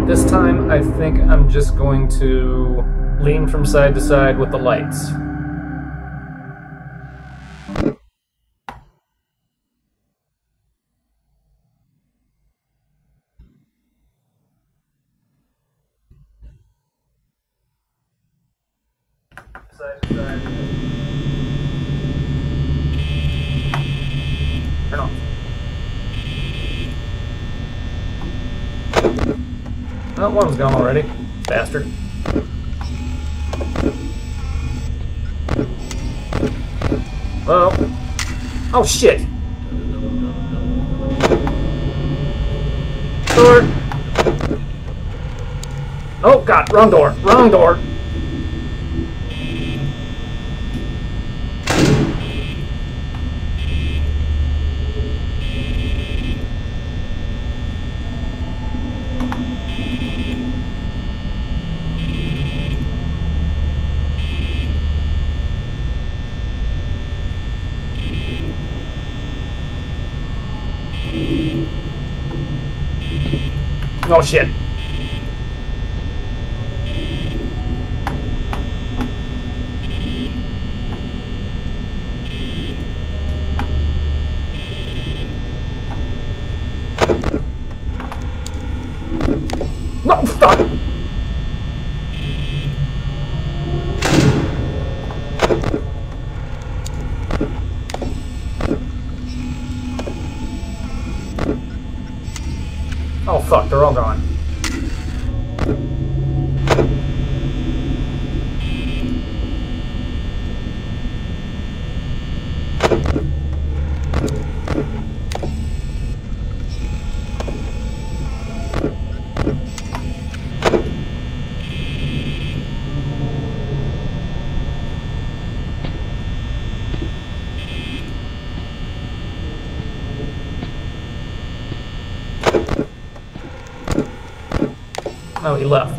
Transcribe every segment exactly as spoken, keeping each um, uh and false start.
This time, I think I'm just going to lean from side to side with the lights. Side to side. Turn on. Oh, one's gone already. Bastard. Oh. Oh, shit. Door. Oh, God. Wrong door. Wrong door. Oh, shit. No, fuck! Oh, fuck, they're all gone. Oh, he left.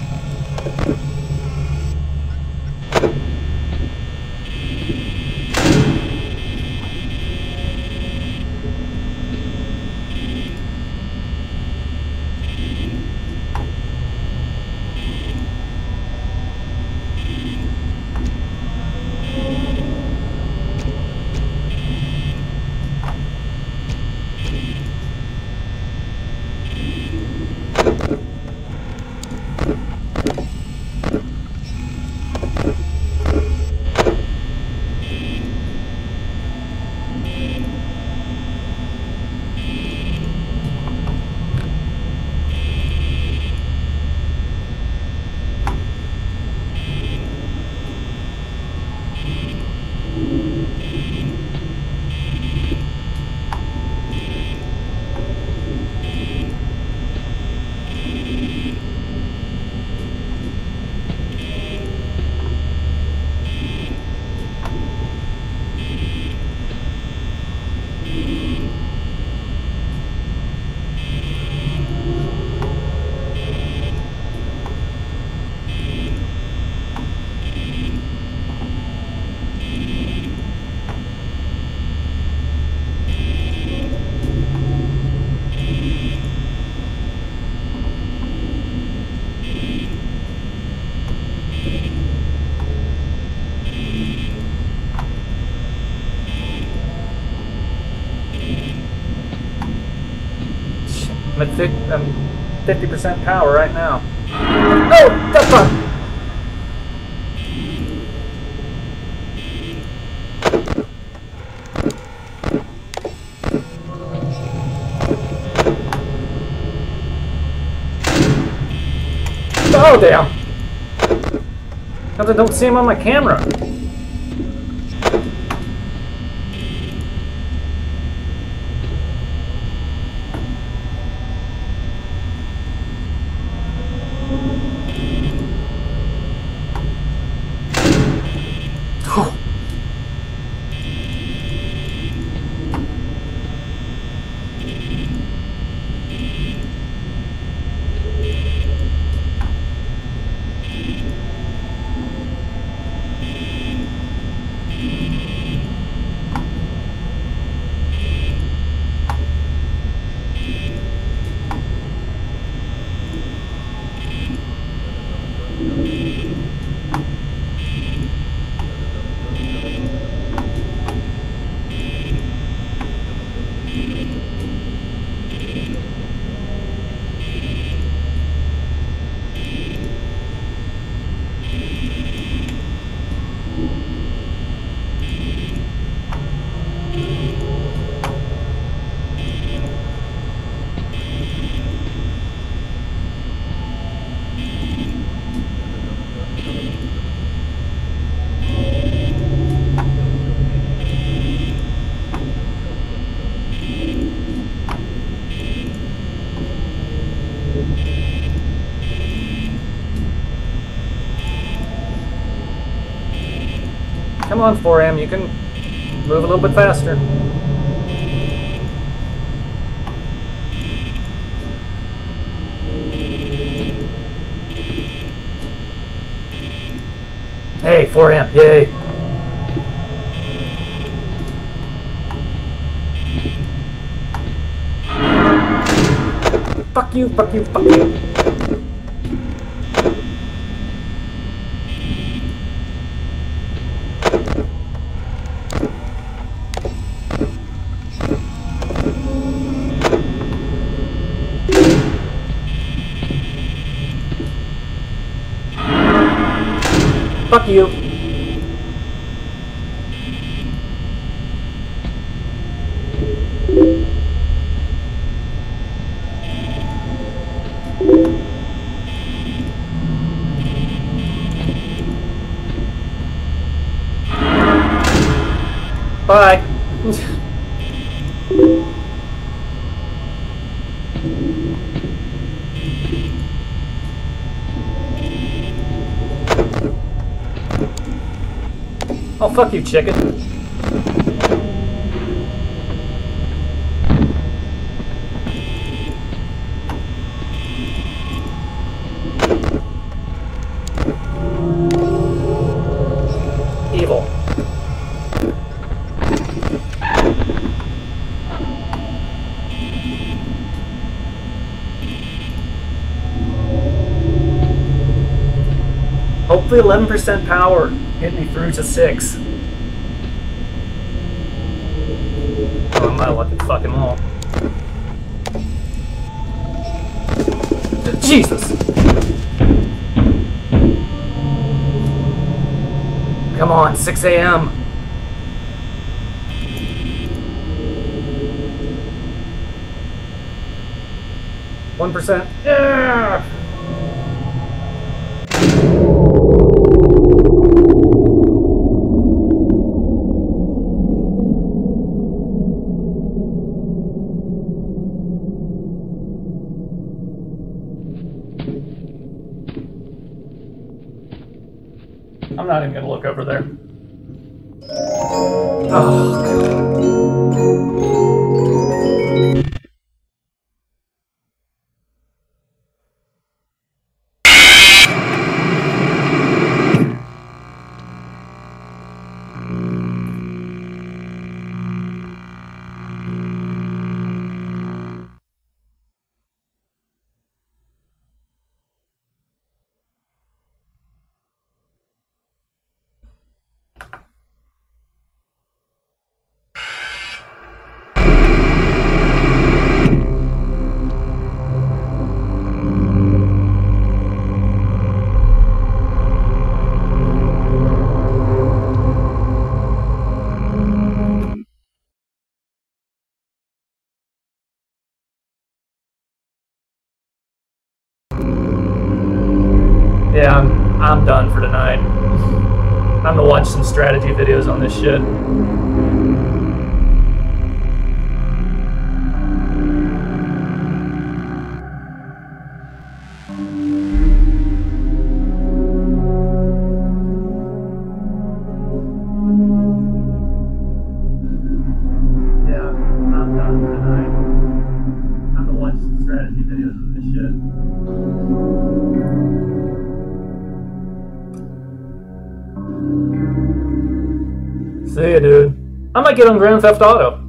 I'm at fifty percent power right now. Oh, the fuck! Oh, damn! Because I don't see him on my camera. Come on, four M, you can move a little bit faster. Hey, four M, yay! Fuck you, fuck you, fuck you. Fuck you. Bye. Oh, fuck you, chicken. Evil. Hopefully eleven percent power get me through to six. Oh, I'm not lucky fucking wall. Jesus! Come on, six A M one percent. Yeah! I'm not even gonna look over there. Oh, God. Yeah, I'm, I'm done for tonight. I'm gonna watch some strategy videos on this shit. Yeah, I'm done for tonight. I'm gonna watch some strategy videos on this shit. See ya, dude. I might get on Grand Theft Auto.